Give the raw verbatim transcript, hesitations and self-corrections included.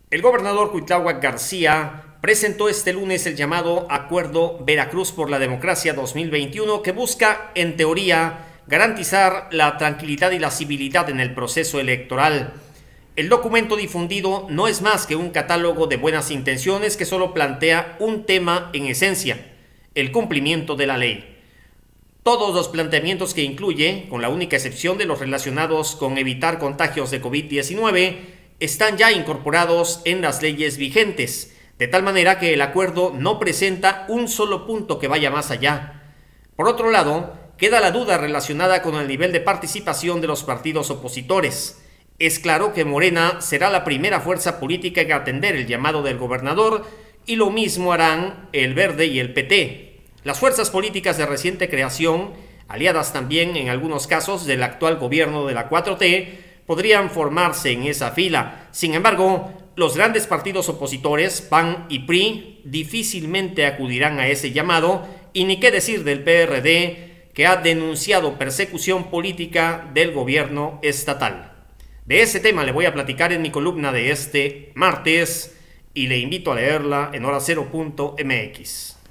El gobernador Cuitláhuac García presentó este lunes el llamado Acuerdo Veracruz por la Democracia dos mil veintiuno, que busca, en teoría, garantizar la tranquilidad y la civilidad en el proceso electoral. El documento difundido no es más que un catálogo de buenas intenciones que solo plantea un tema en esencia: el cumplimiento de la ley. Todos los planteamientos que incluye, con la única excepción de los relacionados con evitar contagios de COVID diecinueve, están ya incorporados en las leyes vigentes, de tal manera que el acuerdo no presenta un solo punto que vaya más allá. Por otro lado, queda la duda relacionada con el nivel de participación de los partidos opositores. Es claro que Morena será la primera fuerza política en atender el llamado del gobernador, y lo mismo harán el Verde y el P T. Las fuerzas políticas de reciente creación, aliadas también en algunos casos del actual gobierno de la cuatro T, podrían formarse en esa fila. Sin embargo, los grandes partidos opositores, P A N y P R I, difícilmente acudirán a ese llamado, y ni qué decir del P R D, que ha denunciado persecución política del gobierno estatal. De ese tema le voy a platicar en mi columna de este martes, y le invito a leerla en hora cero punto m x.